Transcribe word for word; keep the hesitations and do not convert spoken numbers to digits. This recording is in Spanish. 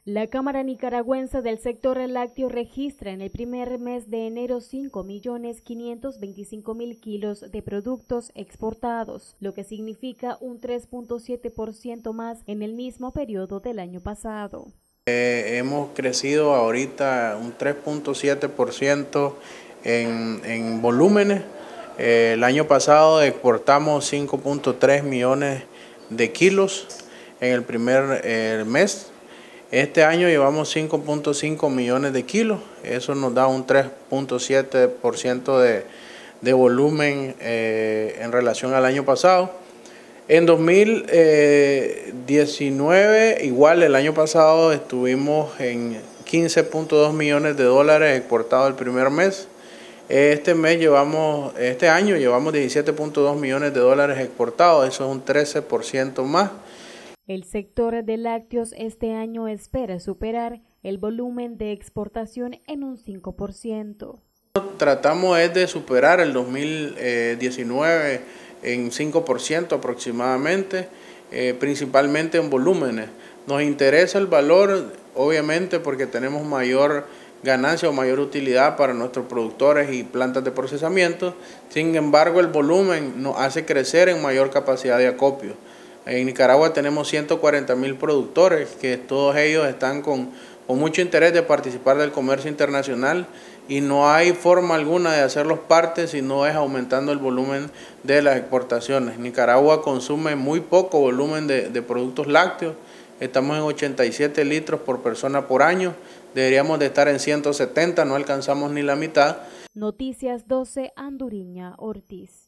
La Cámara Nicaragüense del Sector Lácteo registra en el primer mes de enero cinco millones quinientos veinticinco mil kilos de productos exportados, lo que significa un tres punto siete por ciento más en el mismo periodo del año pasado. Eh, hemos crecido ahorita un tres punto siete por ciento en, en volúmenes. Eh, el año pasado exportamos cinco punto tres millones de kilos en el primer eh, mes. Este año llevamos cinco punto cinco millones de kilos, eso nos da un tres punto siete por ciento de, de volumen eh, en relación al año pasado. En dos mil diecinueve, igual el año pasado estuvimos en quince punto dos millones de dólares exportados el primer mes. Este mes llevamos, este año llevamos diecisiete punto dos millones de dólares exportados, eso es un trece por ciento más. El sector de lácteos este año espera superar el volumen de exportación en un cinco por ciento. Tratamos es de superar el dos mil diecinueve en cinco por ciento aproximadamente, eh, principalmente en volúmenes. Nos interesa el valor, obviamente, porque tenemos mayor ganancia o mayor utilidad para nuestros productores y plantas de procesamiento. Sin embargo, el volumen nos hace crecer en mayor capacidad de acopio. En Nicaragua tenemos ciento cuarenta mil productores, que todos ellos están con, con mucho interés de participar del comercio internacional y no hay forma alguna de hacerlos parte si no es aumentando el volumen de las exportaciones. Nicaragua consume muy poco volumen de, de productos lácteos, estamos en ochenta y siete litros por persona por año, deberíamos de estar en ciento setenta, no alcanzamos ni la mitad. Noticias doce, Anduriña Ortiz.